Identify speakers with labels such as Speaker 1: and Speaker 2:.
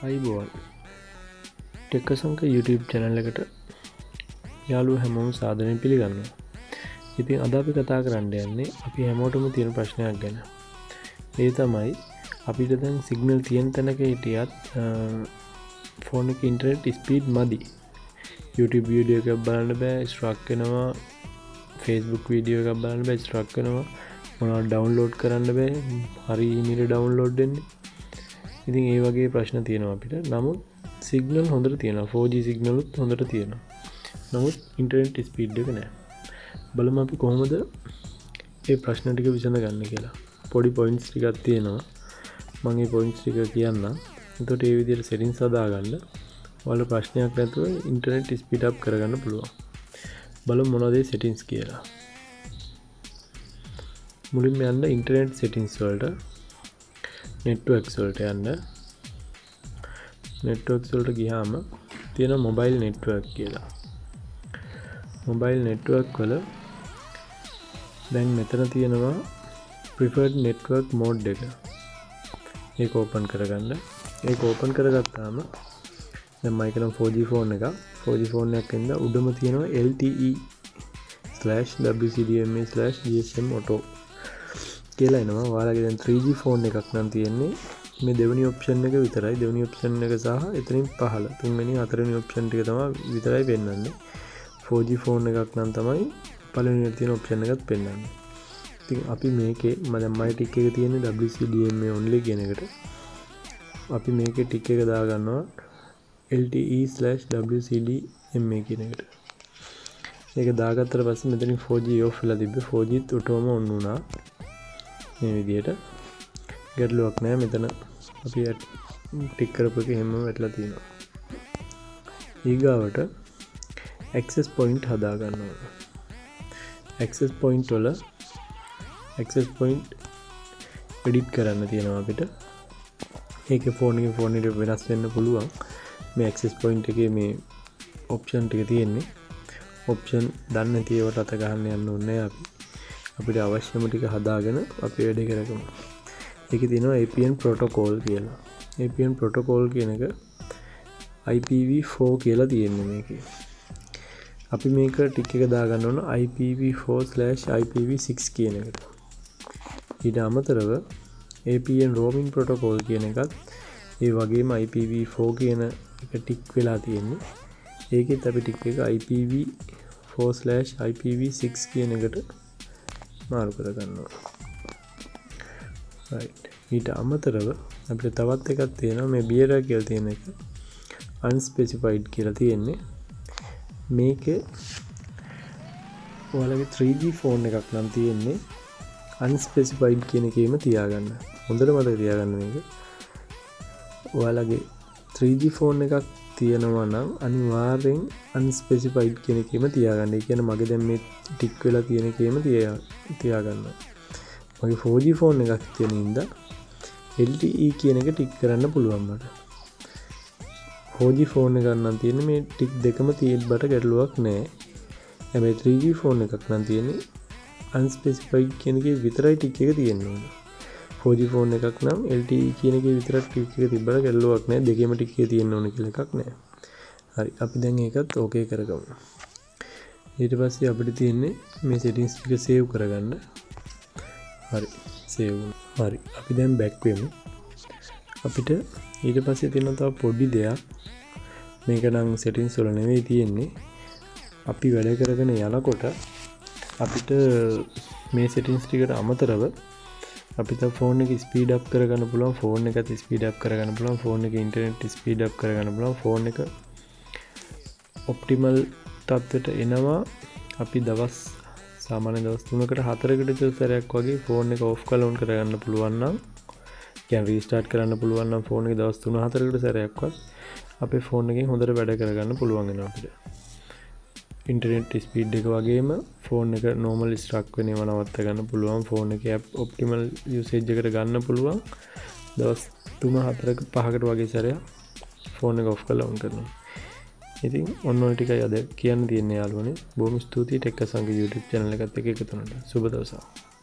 Speaker 1: අයිබෝන් ටෙක්කසංක YouTube channel එකට යාළුවෝ හැමෝම සාදරයෙන් පිළිගන්නවා. ඉතින් අද අපි කතා කරන්න යන්නේ අපි හැමෝටම තියෙන ප්‍රශ්නයක් ගැන. ඒ තමයි අපිට දැන් සිග්නල් තියෙන තැනක හිටියත් ෆෝන් එකේ ඉන්ටර්නෙට් ස්පීඩ් මදි. YouTube වීඩියෝ එකක් බලන්න බෑ, ස්ට්‍රක් වෙනවා. Facebook වීඩියෝ එකක් බලන්න බෑ, ස්ට්‍රක් වෙනවා. මොනවද ඩවුන්ලෝඩ් කරන්න බෑ, හරි හිමිට ඩවුන්ලෝඩ් වෙන්නේ. ඉතින් ඒ වගේ ප්‍රශ්න තියෙනවා අපිට. නමුත් සිග්නල් හොඳට තියෙනවා, 4G සිග්නලුත් හොඳට තියෙනවා. නමුත් ඉන්ටර්නෙට් ස්පීඩ් එක නැහැ. බලමු අපි කොහොමද මේ ප්‍රශ්න ටික විසඳගන්න කියලා. පොඩි පොයින්ට්ස් ටිකක් තියෙනවා. මම මේ පොයින්ට්ස් ටික කියන්නම්. එතකොට මේ විදිහට සෙටින්ග්ස් හදාගන්න ඔයාලා ප්‍රශ්නයක් නැතුව ඉන්ටර්නෙට් ස්පීඩ් අප් කරගන්න පුළුවන්. බලමු මොනවද මේ සෙටින්ග්ස් කියලා. මුලින්ම යන්න ඉන්ටර්නෙට් සෙටින්ග්ස් වලට, නෙට්වර්ක්ස් වලට යන්න. නෙට්වර්ක්ස් වලට ගියාම තියෙන මොබයිල් නෙට්වර්ක් කියලා. මොබයිල් නෙට්වර්ක් වල දැන් මෙතන තියෙනවා preferred network mode එක. ඒක ඕපන් කරගන්න. ඒක ඕපන් කරගත්තාම දැන් මම කියනවා 4G ෆෝන් එක. 4G ෆෝන් එකක් ඉඳ උඩම තියෙනවා LTE/WCDMA/GSM auto කියලා එනවා. ඔයාලගේ දැන් 3G ෆෝන් එකක් නම් තියෙන්නේ මේ දෙවෙනි ඔප්ෂන් එක විතරයි. දෙවෙනි ඔප්ෂන් එක සහ එතනින් පහළ තුන්වෙනි හතරවෙනි ඔප්ෂන් ටික තමයි විතරයි පෙන්වන්නේ. 4G ෆෝන් එකක් නම් තමයි පළවෙනි තියෙන ඔප්ෂන් එකත් පෙන්වන්නේ. ඉතින් අපි මේකේ දැන් මගේ ටික් එක තියෙන්නේ WCDMA only කියන එකට. අපි මේකේ ටික් එක දාගන්නවා LTE/WCDMA කියන එකට. ඒක දාගත්තට පස්සේ මෙතනින් 4G off වෙලා තිබ්බේ. 4G උටම on වුණා. මේ විදිහට ගැටලුවක් නැහැ. මෙතන අපි ටික් කරපු එක හැමම වැටලා තියෙනවා. ඊගාවට access point හදා ගන්න ඕන. access point වල access point edit කරන්න තියෙනවා අපිට. ඒකේ ෆෝන් එකේ ෆෝන් එකට වෙනස් වෙන්න පුළුවන්. මේ access point එකේ මේ option ටික තියෙන්නේ. option දන්නේ නැති ඒවට අත ගහන්න යන්න ඕනේ අපි. අපිට අවශ්‍යම ටික හදාගෙන අපි වැඩ කරගමු. ඒකේ තියෙනවා APN protocol කියලා. APN protocol කියන එක IPv4 කියලා තියෙන්නේ මේකේ. අපි මේක ටික එක දාගන්න ඕන IPv4/IPv6 කියන එකට. ඊට අමතරව APN roaming protocol කියන එකත් ඒ වගේම IPv4 කියන එක ටික් වෙලා තියෙන්නේ. ඒකෙත් අපි ටික් එක IPv4/IPv6 කියන එකට මාරු කර ගන්නවා. right. ඊට අමතරව අපිට තවත් එකක් තියෙනවා මේ bearer කියලා තියෙන එක unspecified කියලා තියෙන්නේ. මේකේ ඔයාලගේ 3G ෆෝන් එකක් නම් තියෙන්නේ unspecified කියන එකේම තියාගන්න. හොඳට මතක තියාගන්න මේක. ඔයාලගේ 3G ෆෝන් එකක් තියෙනවා නම් අනිවාර්යෙන් unspecified කියන එකේම තියාගන්න. ඒ කියන්නේ මගේ දැන් මේ ටික් වෙලා තියෙන එකේම තියාගන්න. මගේ 4G ෆෝන් එකක් තියෙන ඉඳලා LTE කියන එක ටික් කරන්න පුළුවන් මට. 4G ෆෝන් එකක් නම් තියෙන්නේ මේ ටික් දෙකම තියෙද්බට ගැටලුවක් නැහැ. හැබැයි 3G ෆෝන් එකක් නම් තියෙන්නේ unspecified කියන එකේ විතරයි ටික් එක තියෙන්න ඕන. 4G ෆෝන් එකක් නම් LTE කියන එකේ විතරක් ටික් එක තිබ්බට ගැටලුවක් නැහැ. දෙකේම ටික් එක තියෙන්න ඕන කියලා එකක් නැහැ. හරි. අපි දැන් ඒකත් ඕකේ කරගමු. ඊට පස්සේ අපිට තියෙන්නේ මේ settings ටික save කරගන්න. හරි. save වුණා. හරි. අපි දැන් back වෙමු. අපිට ඊට පස්සේ තියෙන තව පොඩි දෙයක්. මේක නම් settings වල නෙවෙයි තියෙන්නේ. අපි වැඩ කරගෙන යනකොට අපිට මේ settings ටිකට අමතරව අපිට ෆෝන් එක ස්පීඩ් අප් කරගන්න පුළුවන්. ෆෝන් එකත් ස්පීඩ් අප් කරගන්න පුළුවන්. ෆෝන් එකේ ඉන්ටර්නෙට් ස්පීඩ් අප් කරගන්න පුළුවන්. ෆෝන් එක ඔප්ටිමල් තත්ත්වයට එනවා. අපි සාමාන්‍ය දවස් 3කට 4කට විතර සැරයක් වගේ ෆෝන් එක ඔෆ් කරලා ඔන් කරගන්න පුළුවන් නම්, කියන්නේ රීස්ටාර්ට් කරන්න පුළුවන් නම් ෆෝන් එක දවස් 3-4කට සැරයක්වත් අපේ ෆෝන් එකෙන් හොඳට වැඩ කරගන්න පුළුවන් වෙනවා අපිට. ඉන්ටර්නෙට් ස්පීඩ් එක වගේම ෆෝන් එක නෝමල් ස්ට්‍රක් වෙන ඒවා නවත්ත ගන්න පුළුවන්. ෆෝන් එකේ ඇප් ඔප්ටිමල් යූසේජ් එකට ගන්න පුළුවන්. දවස් 3-4ක 5කට වගේ සැරයක් ෆෝන් එක ඔෆ් කරලා ඔන් කරනවා. ඉතින් ඔන්න ඔය ටිකයි අද කියන්න තියෙන්නේ යාළුවනේ. බොහොම ස්තුතියි ටෙක්කසංග YouTube channel එකත් එක්ක එකතු වුණාට. සුබ දවසක්.